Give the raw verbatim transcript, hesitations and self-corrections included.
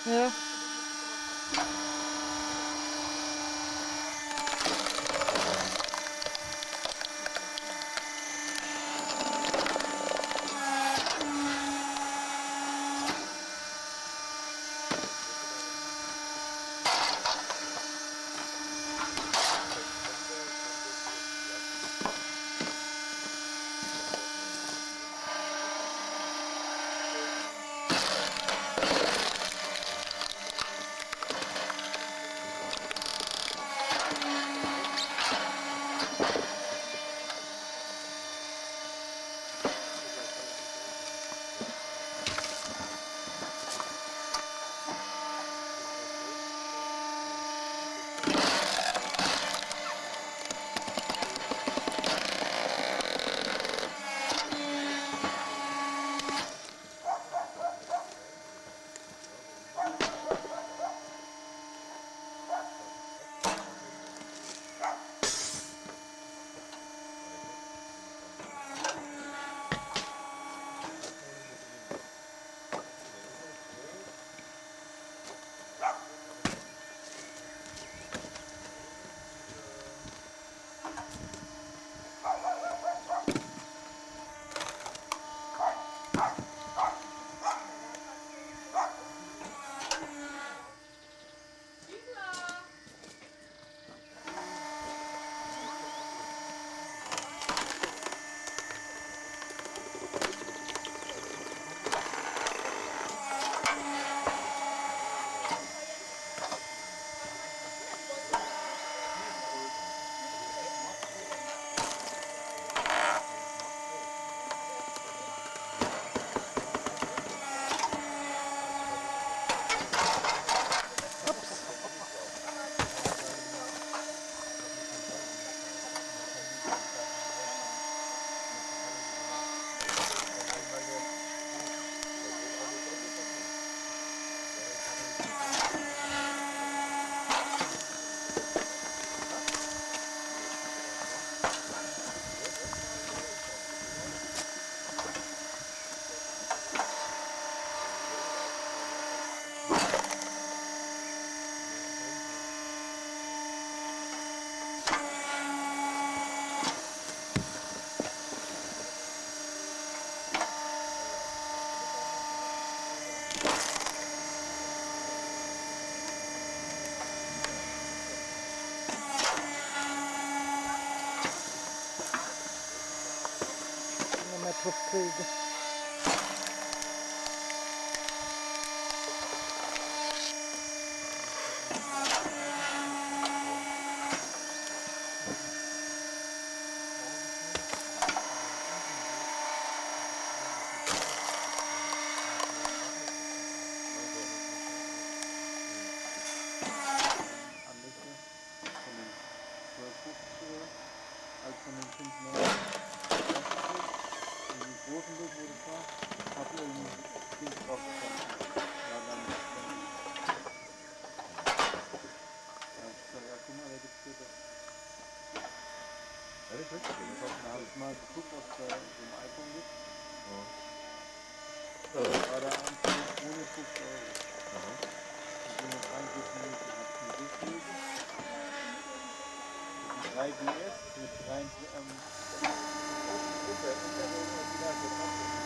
Ja. Noch mehr drauf kriegen. Als von den fünf neuen in den großen Weg, wo das war, hat er irgendwie viel drauf gekommen. Ja, dann, ja, ich sag, ja, guck mal, da gibt's hier das. Ja, das ist wirklich, da habe ich mal geguckt, ob es da so ein iPhone gibt. Ja. Da war da Anfang ohne fünfzig Euro. Und so noch dreiundvierzig Minuten hat es mir durchgelesen. drei G S mit drei ähm,